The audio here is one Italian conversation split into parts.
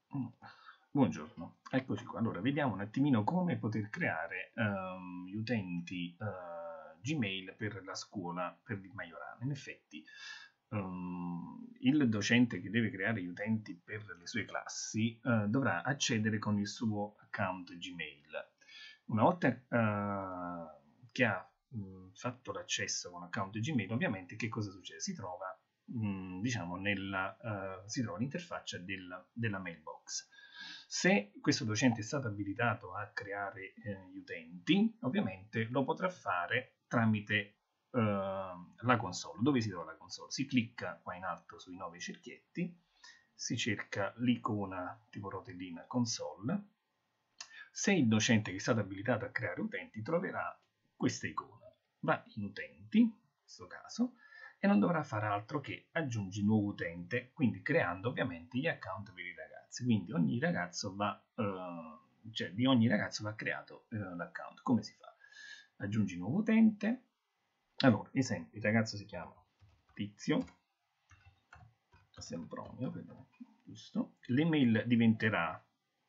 Buongiorno, eccoci qua. Allora, vediamo un attimino come poter creare gli utenti Gmail per la scuola per il Majorana. In effetti, il docente che deve creare gli utenti per le sue classi dovrà accedere con il suo account Gmail. Una volta che ha fatto l'accesso con l'account Gmail, ovviamente che cosa succede? Si trova diciamo, si trova l'interfaccia della mailbox. Se questo docente è stato abilitato a creare gli utenti, ovviamente lo potrà fare tramite la console. Dove si trova la console? Si clicca qua in alto sui 9 cerchietti, si cerca l'icona tipo rotellina console. Se il docente che è stato abilitato a creare utenti troverà questa icona, va in utenti, in questo caso, e non dovrà fare altro che aggiungi nuovo utente, quindi creando ovviamente gli account per i ragazzi. Quindi ogni ragazzo cioè di ogni ragazzo va creato l'account. Come si fa? Aggiungi nuovo utente. Allora, esempio, il ragazzo si chiama Tizio Sempronio, giusto? L'email diventerà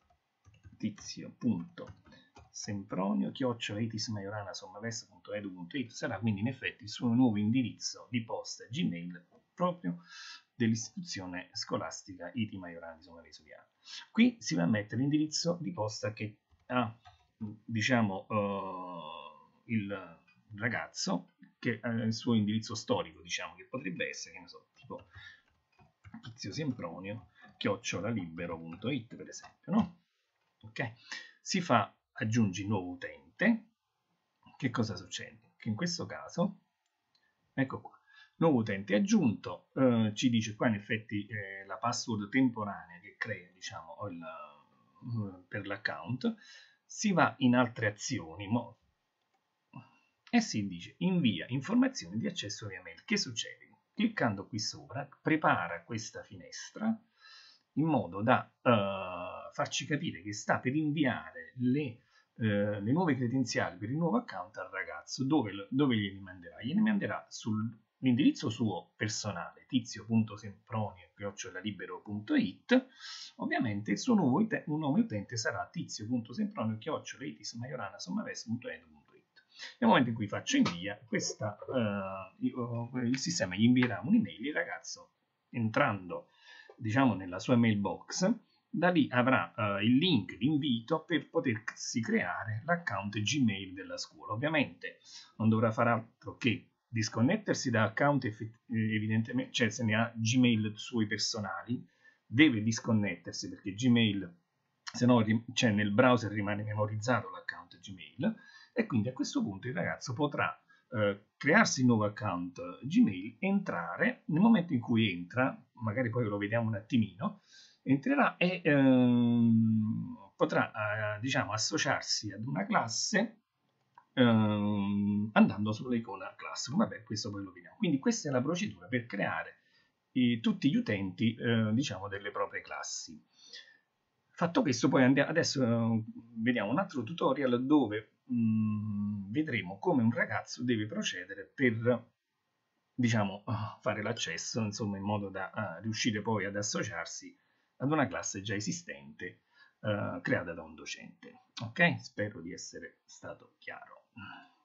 tizio.sempronio@itismajorana.edu.it, sarà quindi in effetti il suo nuovo indirizzo di posta Gmail proprio dell'istituzione scolastica ITI Majorana di Somma Vesuviana. Qui si va a mettere l'indirizzo di posta che ha, diciamo, il ragazzo, che ha il suo indirizzo storico, diciamo, che potrebbe essere, che ne so, tipo Tizio Sempronio @libero.it, per esempio, no? Ok? Si fa aggiungi nuovo utente. Che cosa succede? Che in questo caso, ecco qua, nuovo utente aggiunto, ci dice qua in effetti la password temporanea che crea, diciamo, per l'account. Si va in altre azioni e si dice invia informazioni di accesso via mail. Che succede? Cliccando qui sopra, prepara questa finestra in modo da farci capire che sta per inviare le nuove credenziali per il nuovo account al ragazzo. Dove glieli manderà? Glieli manderà sull'indirizzo suo personale, tizio.sempronio@libero.it. Ovviamente il suo nuovo utente sarà tizio.sempronio@itismajorana.edu.it. Nel momento in cui faccio invia, il sistema gli invierà un'email, il ragazzo entrando, diciamo, nella sua mailbox, da lì avrà il link di invito per potersi creare l'account Gmail della scuola. Ovviamente non dovrà fare altro che disconnettersi da account, evidentemente, cioè se ne ha Gmail suoi personali, deve disconnettersi perché Gmail, se no cioè nel browser rimane memorizzato l'account Gmail, e quindi a questo punto il ragazzo potrà crearsi il nuovo account Gmail, entrare. Nel momento in cui entra, magari poi lo vediamo un attimino, entrerà e potrà diciamo associarsi ad una classe andando sull'icona class. Vabbè, questo poi lo vediamo. Quindi questa è la procedura per creare tutti gli utenti diciamo delle proprie classi. Fatto questo, poi adesso vediamo un altro tutorial dove vedremo come un ragazzo deve procedere per, diciamo, fare l'accesso, insomma, in modo da riuscire poi ad associarsi ad una classe già esistente creata da un docente. Ok? Spero di essere stato chiaro.